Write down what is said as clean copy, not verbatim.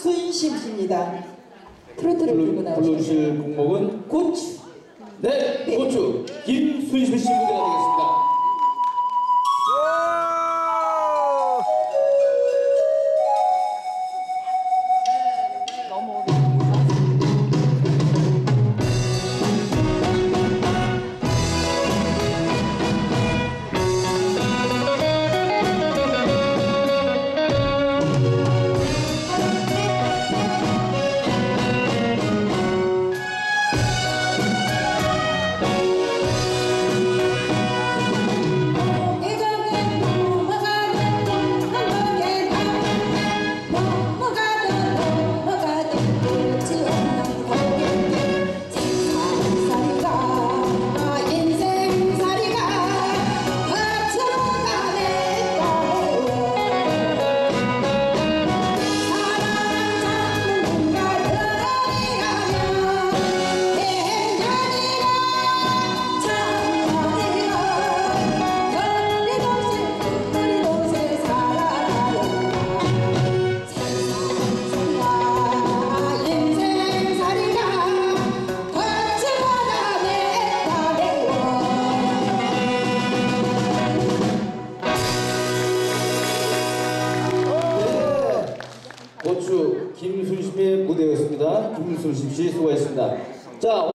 김순심 씨입니다. 트로트를 부르고 나오셨습니다. 불러주실 곡목은 고추. 네, 고추 김순심 씨 무대가 되겠습니다. 고추 김순심의 무대였습니다. 김순심 씨 수고하셨습니다. 자.